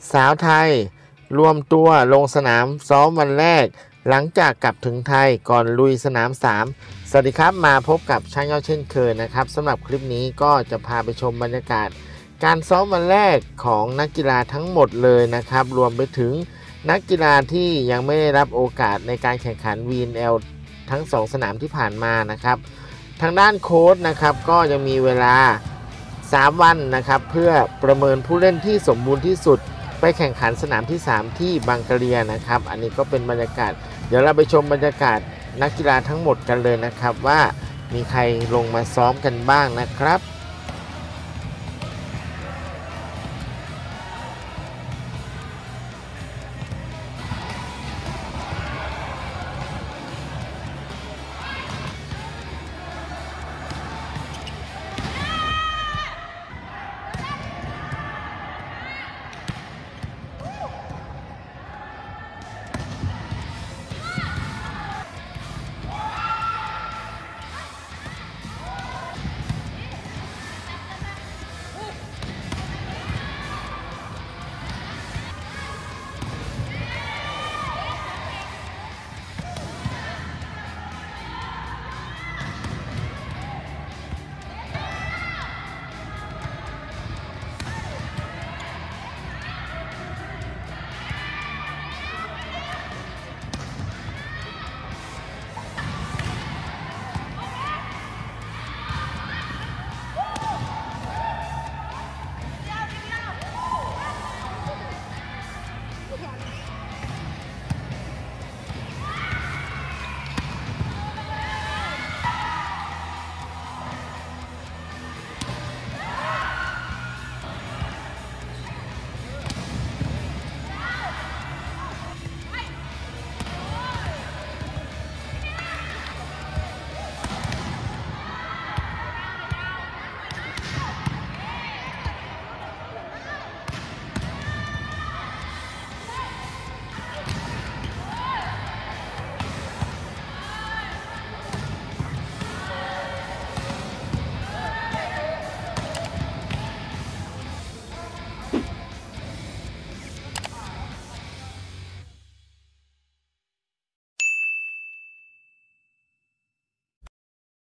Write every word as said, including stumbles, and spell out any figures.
สาวไทยรวมตัวลงสนามซ้อมวันแรกหลังจากกลับถึงไทยก่อนลุยสนามสามสวัสดีครับมาพบกับช่างยอดเช่นเคยนะครับสำหรับคลิปนี้ก็จะพาไปชมบรรยากาศการซ้อมวันแรกของนักกีฬาทั้งหมดเลยนะครับรวมไปถึงนักกีฬาที่ยังไม่ได้รับโอกาสในการแข่งขัน วี เอ็น แอล ทั้งสองสนามที่ผ่านมานะครับทางด้านโค้ชนะครับก็ยังมีเวลาสามวันนะครับเพื่อประเมินผู้เล่นที่สมบูรณ์ที่สุดไปแข่งขันสนามที่สามที่บังกะเรียนะครับอันนี้ก็เป็นบรรยากาศเดี๋ยวเราไปชมบรรยากาศนักกีฬาทั้งหมดกันเลยนะครับว่ามีใครลงมาซ้อมกันบ้างนะครับ